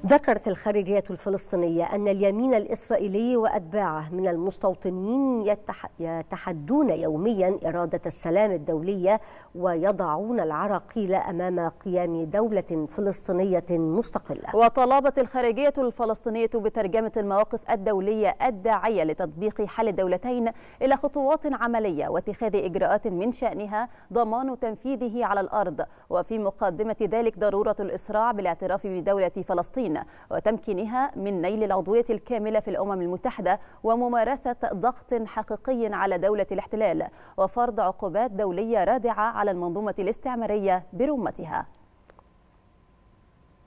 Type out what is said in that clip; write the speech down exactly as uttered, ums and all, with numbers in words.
ذكرت الخارجية الفلسطينية أن اليمين الإسرائيلي وأتباعه من المستوطنين يتحدون يوميا إرادة السلام الدولية ويضعون العراقيل أمام قيام دولة فلسطينية مستقلة. وطالبت الخارجية الفلسطينية بترجمة المواقف الدولية الداعية لتطبيق حل الدولتين إلى خطوات عملية واتخاذ إجراءات من شأنها ضمان تنفيذه على الأرض، وفي مقدمة ذلك ضرورة الإسراع بالاعتراف بدولة فلسطين وتمكينها من نيل العضوية الكاملة في الأمم المتحدة وممارسة ضغط حقيقي على دولة الاحتلال وفرض عقوبات دولية رادعة على المنظومة الاستعمارية برمتها.